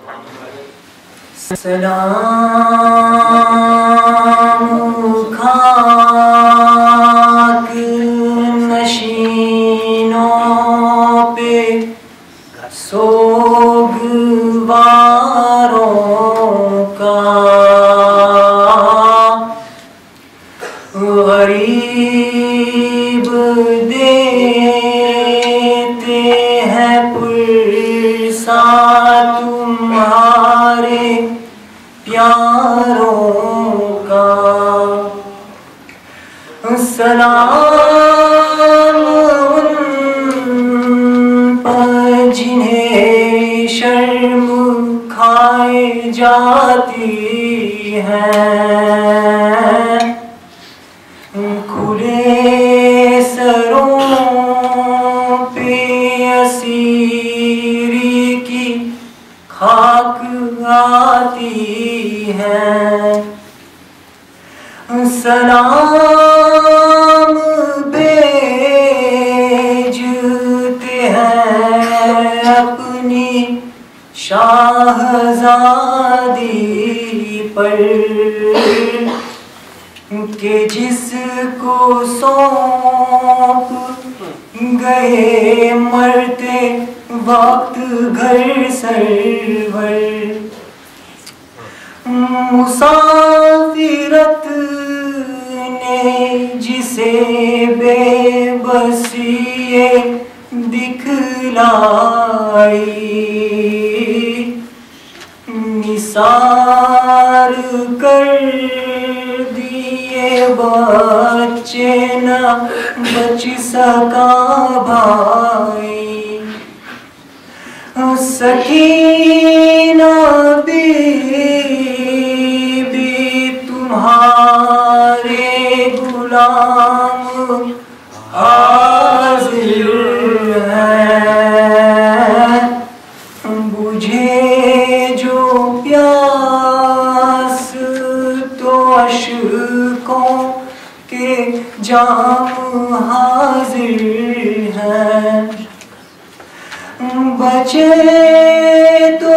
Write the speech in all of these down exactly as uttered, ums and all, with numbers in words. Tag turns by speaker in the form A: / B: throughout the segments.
A: सलाम खाक नशीनों पे सोगवारों का, गरीब देते हैं पुरसा तुम्हारे प्यारों का। सलाम उन पर जिन्हें शर्म खाए जाती है, खुले सरों पे असीरी की खाक आती है। सलाम भेजते हैं अपनी शाहज़ादी पर के जिसको सौंप गए मरते वक्त घर सरवर। मुसाफिरत ने जिसे बेबसी ये दिखलाई, निसार कर दिए बच्चे न बच सका भाई। सकीना बीबी तुम्हारे गुलाम हाजिर है, बुझे जो प्यास तो अश्कों के जाम हाजिर है। बचे तो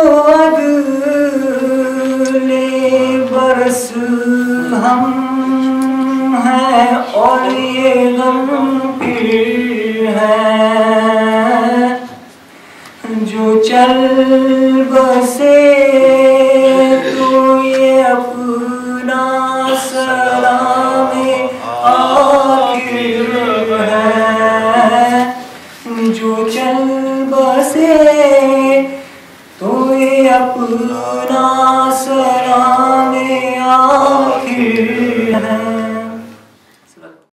A: अगले बरस हम हैं और ये गम फिर है, जो चल बसे तो ये अपना सलामे आखिर है, जो चल बसे तो ये अपना सलामे आखिर है।